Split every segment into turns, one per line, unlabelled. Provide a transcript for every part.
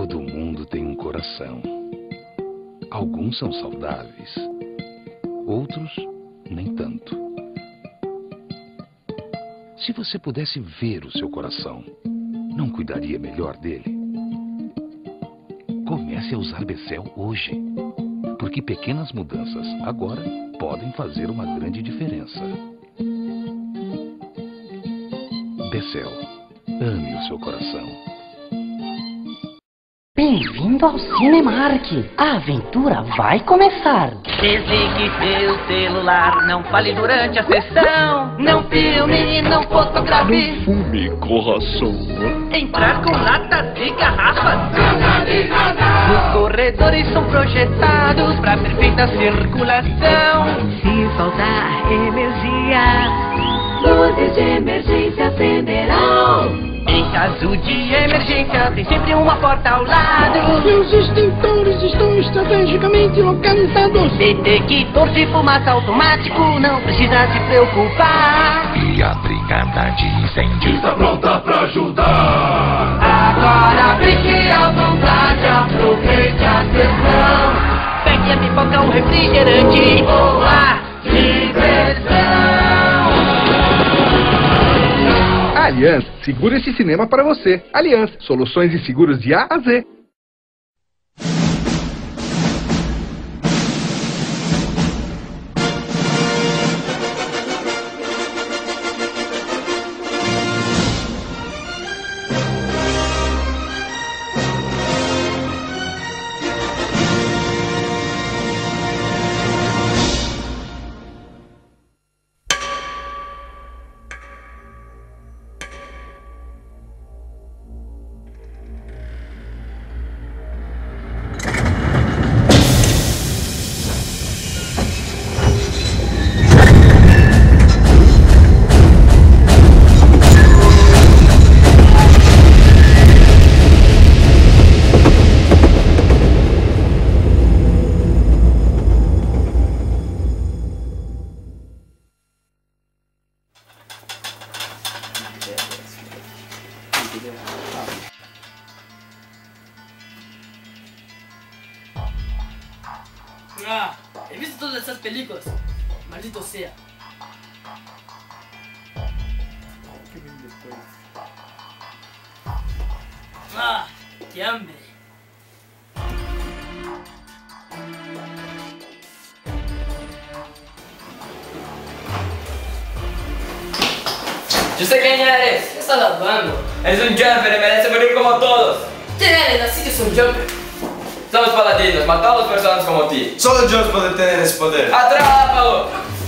Todo mundo tem um coração. Alguns são saudáveis, outros nem tanto. Se você pudesse ver o seu coração, não cuidaria melhor dele? Comece a usar Becel hoje, porque pequenas mudanças agora podem fazer uma grande diferença. Becel, ame o seu coração.
Bem-vindo ao Cinemark. A aventura vai começar.
Desligue seu celular, não fale durante a sessão. Não filme, não fotografe.
Não fume, coração.
Entrar com latas e garrafas. Os corredores são projetados para perfeita circulação. Se faltar energia, luzes de emergência acenderão. Em caso de emergência, tem sempre uma porta ao lado.
Seus extintores estão estrategicamente localizados.
Detector de fumaça automático, não precisa se preocupar.
E a brigada de incêndio está pronta pra ajudar.
Agora brinque à vontade, aproveite a sessão. Pegue a pipoca, um refrigerante, boa diversão.
Allianz, segura esse cinema para você. Allianz, soluções de seguros de A a Z.
Ah, he visto todas esas películas. Maldito sea. Ah, qué hambre.
Yo sé quién eres.
¿Qué estás hablando?
Eres un jumper y mereces morir como todos.
¿Quién eres? Así que soy un jumper.
Somos paladinos, matamos personas como ti.
Solo Dios puede tener ese poder.
¡Atrápalo!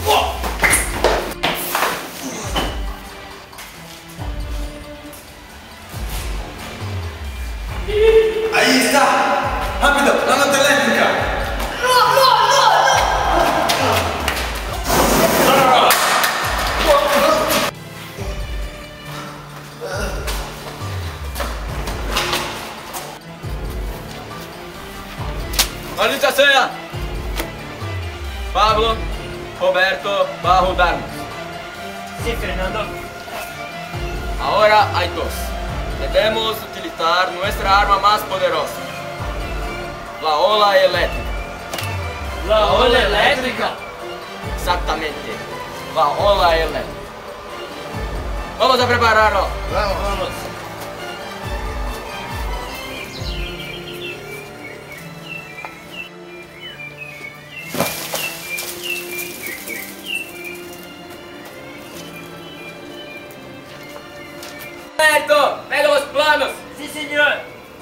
Ahí está. Rápido, la nota eléctrica.
¡Maldita sea! Pablo, Roberto va a ayudarnos.
Sí, Fernando.
Ahora hay dos. Debemos utilizar nuestra arma más poderosa. La ola eléctrica.
¿La ola eléctrica?
Exactamente. La ola eléctrica. Vamos a prepararlo.
Vamos.
Roberto, pega los planos.
Sí, señor.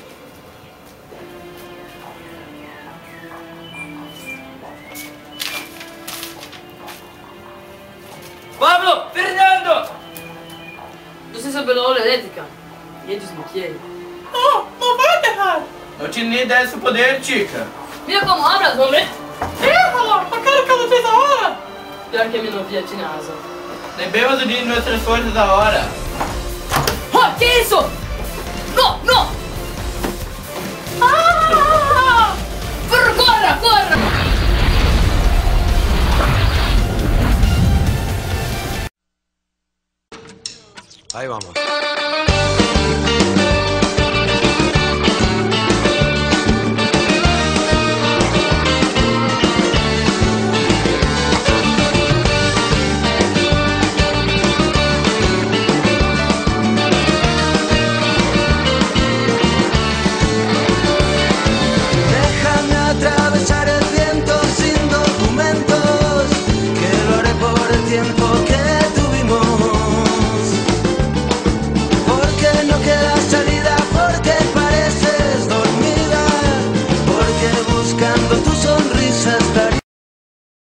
Pablo, Fernando.
No sé sobre la ola eléctrica. Y ellos me quieren.
Não vai errar.
Eu tinha nem ideia desse poder, Chica.
Mira cómo hablas, hombre.
Déjalo, a cara que ela fez agora.
Pior que mi novia tiene razón.
Debemos unir nuestras fuerzas ahora.
¡Oh! ¿Qué es eso? ¡No! ¡No! ¡Ah! ¡Corra! ¡Corra!
Ahí vamos.